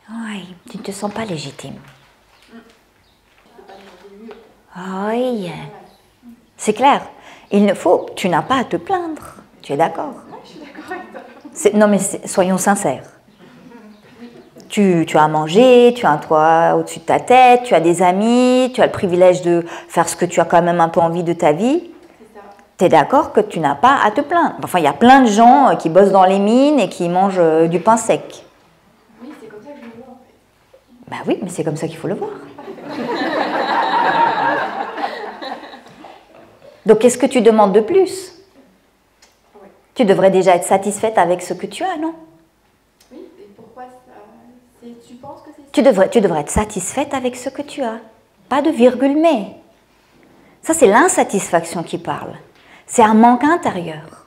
Oui, tu ne te sens pas légitime. Oui, c'est clair. Il ne faut, tu n'as pas à te plaindre. Tu es d'accord? Je suis d'accord avec toi. Non mais soyons sincères. Tu as à manger, tu as un toit au-dessus de ta tête, tu as des amis, tu as le privilège de faire ce que tu as quand même un peu envie de ta vie. Tu es d'accord que tu n'as pas à te plaindre. Enfin, il y a plein de gens qui bossent dans les mines et qui mangent du pain sec. Oui, c'est comme ça que je le vois en fait. Ben oui, mais c'est comme ça qu'il faut le voir. Donc, qu'est-ce que tu demandes de plus? Oui. Tu devrais déjà être satisfaite avec ce que tu as, non? Oui, et pourquoi ça... Tu penses que c'est ça? Tu devrais être satisfaite avec ce que tu as. Pas de virgule mais. Ça, c'est l'insatisfaction qui parle. C'est un manque intérieur.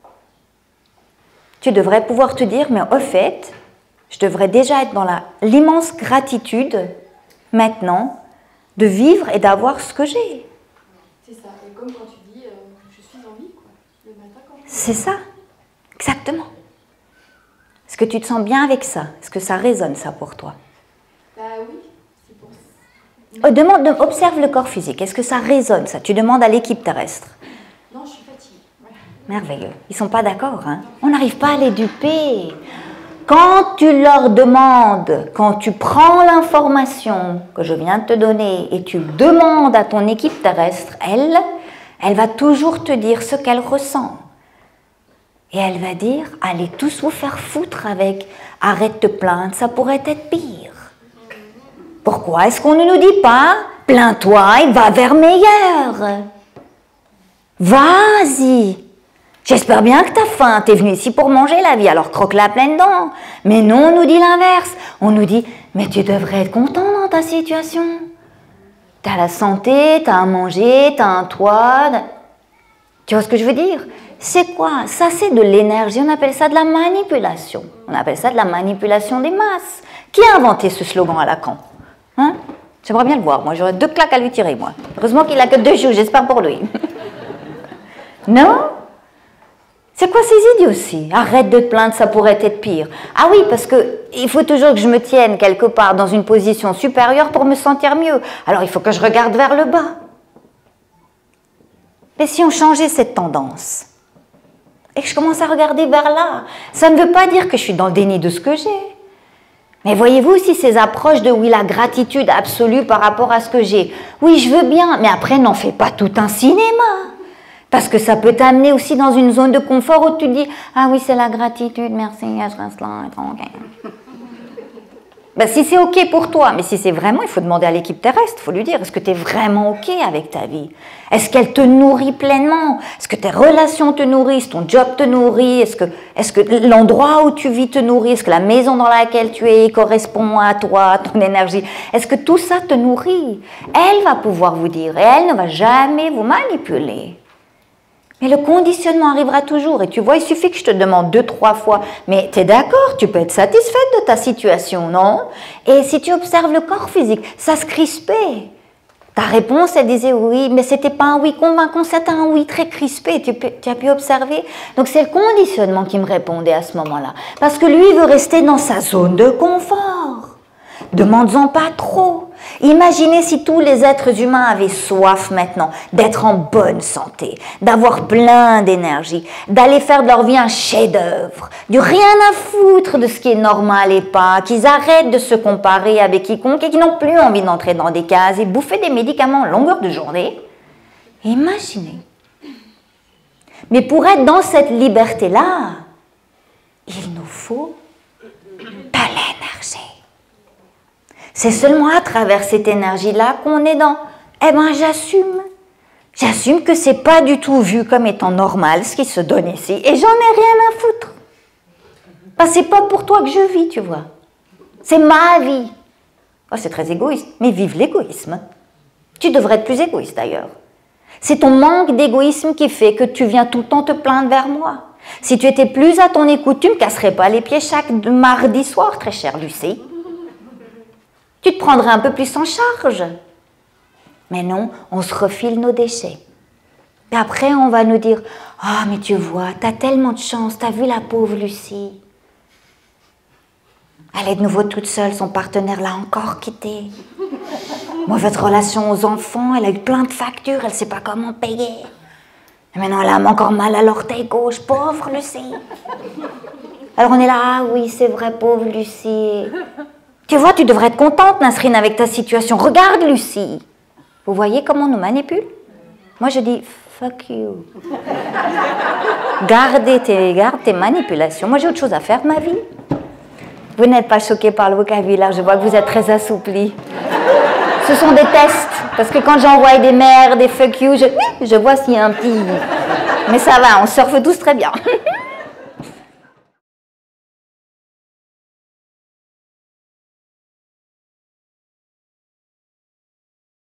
Tu devrais pouvoir te dire, mais au fait, je devrais déjà être dans l'immense gratitude, maintenant, de vivre et d'avoir ce que j'ai. C'est ça, et comme quand tu dis, je suis en vie, quoi, le matin quand je... C'est ça, exactement. Est-ce que tu te sens bien avec ça? Est-ce que ça résonne, ça, pour toi? Bah oui, c'est pour ça. Observe le corps physique. Est-ce que ça résonne, ça? Tu demandes à l'équipe terrestre. Non, je suis fatiguée. Voilà. Merveilleux. Ils ne sont pas d'accord, hein? On n'arrive pas à les duper. Quand tu leur demandes, quand tu prends l'information que je viens de te donner et tu demandes à ton équipe terrestre, elle va toujours te dire ce qu'elle ressent. Et elle va dire, allez tous vous faire foutre avec, arrête de te plaindre, ça pourrait être pire. Pourquoi est-ce qu'on ne nous dit pas, plains-toi et va vers meilleur? Vas-y. J'espère bien que tu as faim, tu es venu ici pour manger la vie, alors croque-la à pleines dents. Mais non, on nous dit l'inverse. On nous dit, mais tu devrais être content dans ta situation. Tu as la santé, tu as à manger, tu as un toit. Tu vois ce que je veux dire? C'est quoi? Ça, c'est de l'énergie, on appelle ça de la manipulation. On appelle ça de la manipulation des masses. Qui a inventé ce slogan à Lacan? Hein? J'aimerais bien le voir, moi j'aurais 2 claques à lui tirer, moi. Heureusement qu'il n'a que 2 joues, j'espère pour lui. Non? C'est quoi ces idioties? Arrête de te plaindre, ça pourrait être pire. Ah oui, parce qu'il faut toujours que je me tienne quelque part dans une position supérieure pour me sentir mieux. Alors il faut que je regarde vers le bas. Mais si on changeait cette tendance et que je commence à regarder vers là, ça ne veut pas dire que je suis dans le déni de ce que j'ai. Mais voyez-vous aussi ces approches de oui, la gratitude absolue par rapport à ce que j'ai. Oui, je veux bien, mais après n'en fais pas tout un cinéma. Parce que ça peut t'amener aussi dans une zone de confort où tu te dis « Ah oui, c'est la gratitude, merci, je reste là, tranquille. » Ben, si c'est OK pour toi, mais si c'est vraiment, il faut demander à l'équipe terrestre, il faut lui dire « Est-ce que tu es vraiment OK avec ta vie? Est-ce qu'elle te nourrit pleinement? Est-ce que tes relations te nourrissent? Ton job te nourrit? Est-ce que l'endroit où tu vis te nourrit? Est-ce que la maison dans laquelle tu es correspond à toi, à ton énergie? Est-ce que tout ça te nourrit? » Elle va pouvoir vous dire et elle ne va jamais vous manipuler. Mais le conditionnement arrivera toujours. Et tu vois, il suffit que je te demande 2-3 fois, mais tu es d'accord, tu peux être satisfaite de ta situation, non? Et si tu observes le corps physique, ça se crispait. Ta réponse, elle disait oui, mais ce n'était pas un oui convaincant, c'était un oui très crispé, tu as pu observer. Donc c'est le conditionnement qui me répondait à ce moment-là. Parce que lui, il veut rester dans sa zone de confort. Demande-en pas trop. Imaginez si tous les êtres humains avaient soif maintenant d'être en bonne santé, d'avoir plein d'énergie, d'aller faire de leur vie un chef-d'œuvre, du rien à foutre de ce qui est normal et pas, qu'ils arrêtent de se comparer avec quiconque et qui n'ont plus envie d'entrer dans des cases et bouffer des médicaments en longueur de journée. Imaginez. Mais pour être dans cette liberté-là, il nous faut de l'énergie. C'est seulement à travers cette énergie-là qu'on est dans « Eh bien, j'assume. J'assume que ce n'est pas du tout vu comme étant normal ce qui se donne ici. Et j'en ai rien à foutre. Parce que ce n'est pas pour toi que je vis, tu vois. C'est ma vie. Oh, c'est très égoïste, mais vive l'égoïsme. Tu devrais être plus égoïste d'ailleurs. C'est ton manque d'égoïsme qui fait que tu viens tout le temps te plaindre vers moi. Si tu étais plus à ton écoute, tu ne me casserais pas les pieds chaque mardi soir, très chère Lucie. Tu te prendrais un peu plus en charge. Mais non, on se refile nos déchets. Et après, on va nous dire « Ah, mais tu vois, tu as tellement de chance, tu as vu la pauvre Lucie. Elle est de nouveau toute seule, son partenaire l'a encore quittée. Mauvaise relation aux enfants, elle a eu plein de factures, elle ne sait pas comment payer. Et maintenant, elle a encore mal à l'orteil gauche, pauvre Lucie. Alors on est là, ah oui, c'est vrai, pauvre Lucie. Tu vois, tu devrais être contente, Nasrine, avec ta situation. Regarde, Lucie. Vous voyez comment on nous manipule? Moi, je dis, fuck you. Garde tes manipulations. Moi, j'ai autre chose à faire de ma vie. Vous n'êtes pas choqués par le vocabulaire, je vois que vous êtes très assouplis. Ce sont des tests, parce que quand j'envoie des mères, des fuck you, je vois s'il y a un petit... Mais ça va, on surfe tous très bien.